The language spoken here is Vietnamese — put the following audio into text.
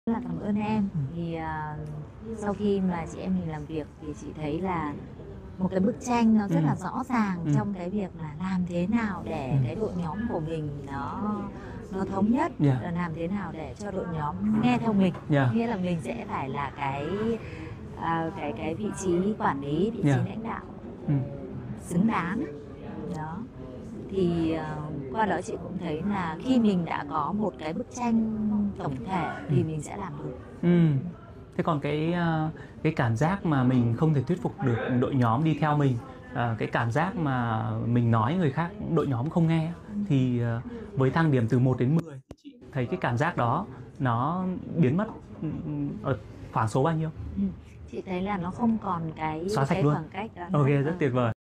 Rất là cảm ơn em. Thì sau khi mà chị em mình làm việc thì chị thấy là một cái bức tranh nó rất là rõ ràng trong cái việc là làm thế nào để cái đội nhóm của mình nó thống nhất, làm thế nào để cho đội nhóm nghe theo mình. Nghĩa là mình sẽ phải là cái vị trí quản lý, vị trí lãnh đạo xứng đáng. Đó. Thì qua đó chị cũng thấy là khi mình đã có một cái bức tranh tổng thể thì mình sẽ làm được. Thế còn cái cảm giác mà mình không thể thuyết phục được đội nhóm đi theo mình, cái cảm giác mà mình nói người khác đội nhóm không nghe, thì với thang điểm từ 1 đến 10 thì chị thấy cái cảm giác đó nó biến mất ở khoảng số bao nhiêu? Chị thấy là nó không còn cái xóa sạch luôn. khoảng cách đó. Ok, rất tuyệt vời.